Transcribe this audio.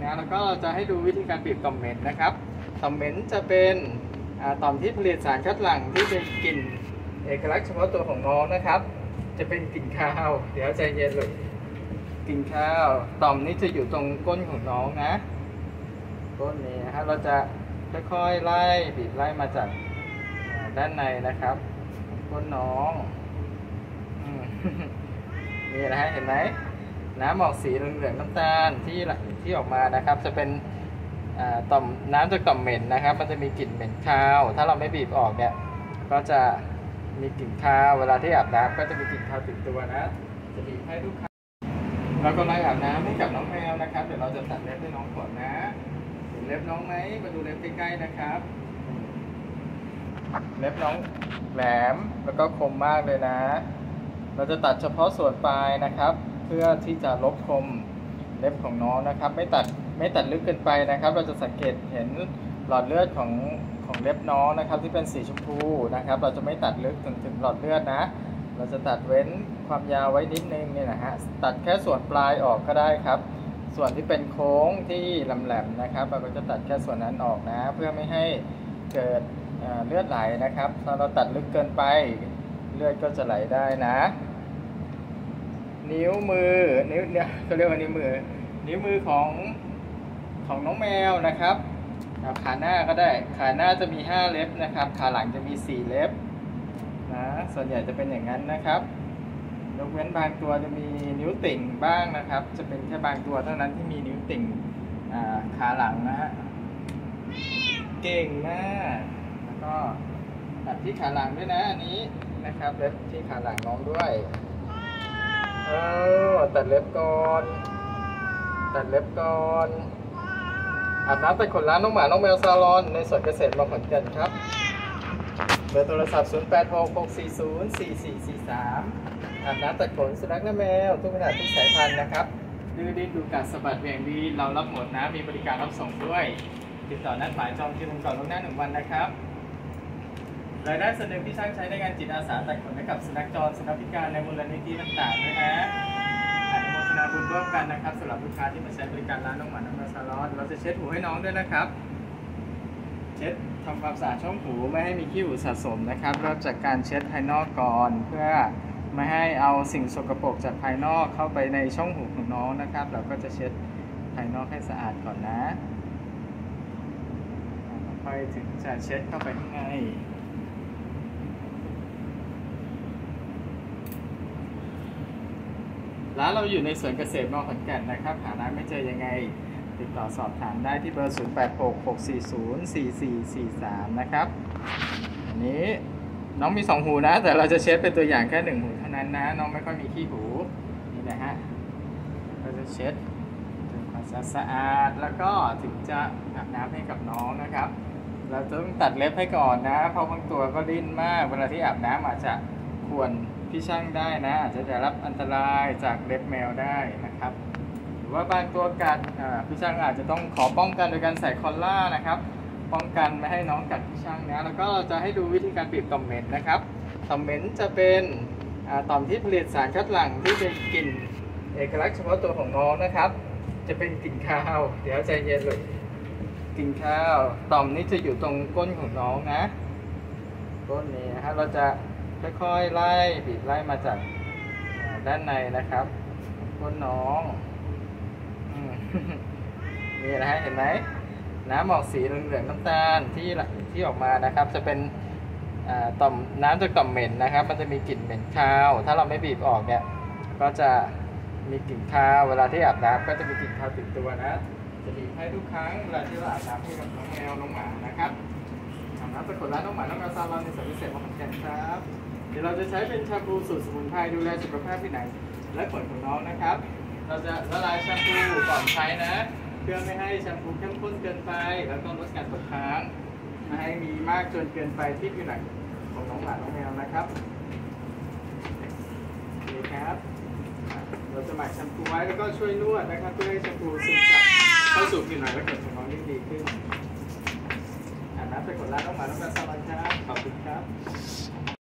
นะแล้วก็จะให้ดูวิธีการบีบต่อมเหม็นนะครับต่อมเหม็นจะเป็นต่อมที่ผลิตสารคัดหลั่งที่เป็นกลิ่นเอกลักษณ์เฉพาะตัวของน้องนะครับจะเป็นกลิ่นคาวเดี๋ยวใจเย็นเลยกลิ่นคาวต่อมนี้จะอยู่ตรงก้นของน้องนะก้นนี้นะครับเราจะค่อยๆไล่บีบไล่มาจากด้านในนะครับก้นน้องนี่นะฮะเห็นไหมน้ำออกสีเหลืองๆน้ำตาลที่ออกมานะครับจะเป็นต่อมน้ำจากต่อมเหม็นนะครับมันจะมีกลิ่นเหม็นคาวถ้าเราไม่บีบออกเนี่ยก็จะมีกลิ่นคาวเวลาที่อาบน้ำก็จะมีกลิ่นคาวติดตัวนะจะบีบให้ลูกค้าเราก็ไล่อาบน้ำให้กับน้องแมวนะครับเดี๋ยวเราจะตัดเล็บให้น้องก่อนนะเห็นเล็บน้องไหมมาดูเล็บใกล้ๆนะครับเล็บน้องแหลมแล้วก็คมมากเลยนะเราจะตัดเฉพาะส่วนปลายนะครับเพื่อที่จะลบคมเล็บของน้องนะครับไม่ตัดลึกเกินไปนะครับเราจะสังเกตเห็นหลอดเลือดของเล็บน้องนะครับที่เป็นสีชมพูนะครับเราจะไม่ตัดลึกถึงหลอดเลือดนะเราจะตัดเว้นความยาวไว้นิดนึงนี่นะฮะตัดแค่ส่วนปลายออกก็ได้ครับส่วนที่เป็นโค้งที่แหลมๆนะครับเราก็จะตัดแค่ส่วนนั้นออกนะเพื่อไม่ให้เกิดเลือดไหลนะครับถ้าเราตัดลึกเกินไปเลือดก็จะไหลได้นะนิ้วมือเนี่ยเขาเรียกว่านิ้วมือของน้องแมวนะครับขาหน้าก็ได้ขาหน้าจะมี5เล็บนะครับขาหลังจะมี4เล็บนะส่วนใหญ่จะเป็นอย่างนั้นนะครับยกเว้นบางตัวจะมีนิ้วติ่งบ้างนะครับจะเป็นแค่บางตัวเท่านั้นที่มีนิ้วติ่งขาหลังนะฮะเก่งมากแล้วก็ตัดที่ขาหลังด้วยนะอันนี้นะครับเล็บที่ขาหลังน้องด้วยตัดเล็บก่อนอาบน้ำตัดขนล้างน้องหมาน้องแมวซาลอนในสวนเกษตรมขอนแก่นครับเบอร์โทรศัพท์ 0866404443 อาบน้ำตัดขนสุนัขและแมวทุกขนาดทุกสายพันธุ์นะครับดื้อดิ้นดูกัดสะบัดเบี่ยงดีเรารับหมดนะมีบริการรับส่งด้วยติดต่อนัดหมายจองคิวก่อนล่วงหน้า1 วันนะครับรายได้ส่วนหนึ่งที่ช่างใช้ในงานจิตอาสาตัดขนให้กับสุนัขจรสุนัขพิการในมูลนิธิต่างๆด้วยนะอนุโมทนาบุญร่วมกันนะครับสำหรับลูกค้าที่มาใช้บริการร้านน้องหมาน้องแมวซาลอนเราจะเช็ดหูให้น้องด้วยนะครับเช็ดทำความสะอาดช่องหูไม่ให้มีขี้หูสะสมนะครับเริ่มจากการเช็ดภายนอกก่อนเพื่อไม่ให้เอาสิ่งสกปรกจากภายนอกเข้าไปในช่องหูของน้องนะครับเราก็จะเช็ดภายนอกให้สะอาดก่อนนะค่อยถึงจะเช็ดเข้าไปข้างในร้านเราอยู่ในสวนเกษตรมขอนแก่นนะครับหาร้านไม่เจอยังไงติดต่อสอบถามได้ที่เบอร์ 0866404443 นะครับอันนี้น้องมี2หูนะแต่เราจะเช็ดเป็นตัวอย่างแค่1หูเท่านั้นนะน้องไม่ค่อยมีขี้หูนี่นะฮะเราจะเช็ดทำความสะอาดแล้วก็ถึงจะอาบน้ำให้กับน้องนะครับเราต้องตัดเล็บให้ก่อนนะเพราะบางตัวก็ดิ้นมากเวลาที่อาบน้ำอาจจะควรพี่ช่างได้นะอาจจะได้รับอันตรายจากเล็บแมวได้นะครับหรือว่าบางตัวกัดพี่ช่างอาจจะต้องขอป้องกันโดยการใส่คอลล่านะครับป้องกันไม่ให้น้องกัดพี่ช่างนะแล้วก็จะให้ดูวิธีการบีบต่อมเหม็นนะครับต่อมเหม็นจะเป็นต่อมที่ผลิตสารคัดหลั่งที่เป็นกลิ่นเอกลักษณ์เฉพาะตัวของน้องนะครับจะเป็นกลิ่นคาวเดี๋ยวใจเย็นเลยกลิ่นคาวต่อมนี้จะอยู่ตรงก้นของน้องนะก้นนี้นะฮะเราจะค่อยๆไล่บีบไล่มาจากด้านในนะครับก้นน้องนี่นะฮะเห็นไหมน้ำออกสีเหลืองๆน้ำตาลที่ออกมานะครับจะเป็นต่อมน้ำจากต่อมเหม็นนะครับมันจะมีกลิ่นเหม็นคาวถ้าเราไม่บีบออกเนี่ยก็จะมีกลิ่นคาวเวลาที่อาบน้ำก็จะมีกลิ่นคาวติดตัวนะจะบีบให้ทุกครั้งเวลาที่เราอาบน้ำให้กับน้องแมวน้องหมานะครับอาบน้ำตัดขนล้างน้องหมาน้องแมวซาลอนในสวนเกษตรมขอนแก่นครับเดี๋ยวเราจะใช้เป็นแชมพูสูตรสมุนไพรดูแลสุขภาพที่ไหนและขนของน้องนะครับเราจะละลายแชมพูก่อนใช้นะเพื่อไม่ให้แชมพูเข้มข้นเกินไปแล้วก็ลดการตกค้างไม่ให้มีมากจนเกินไปที่ผิวหนังของน้องหมาน้องแมวนะครับนี่ครับเราจะหมักแชมพูไว้แล้วก็ช่วยนวดนะครับเพื่อให้แชมพูซึมซับเข้าสู่ผิวหนังและขนของน้องได้ดีขึ้นอาบน้ำตัดขนล้างน้องหมาน้องแมวซาลอนครับขอบคุณครับ